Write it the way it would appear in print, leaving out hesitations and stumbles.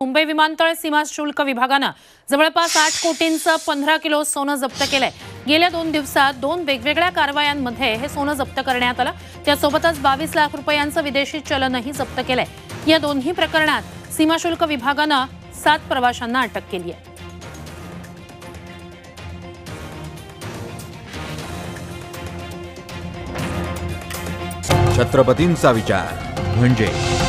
मुंबई विमानतळ सीमा शुल्क विभागानं जवळपास 8 कोटींचं 15 किलो सोनं जप्त केलंय। गेल्या 2 दिवसात 2 वेगवेगळ्या कारवायांमध्ये हे सोनं जप्त करण्यात आलं। त्यासोबतच 22 लाख रुपयांचं विदेशी चलनही जप्त केलंय। या दोन्ही प्रकरणात सीमा शुल्क विभागानं 7 प्रवाशांना अटक केली आहे। छत्रपतींचा विचार म्हणजे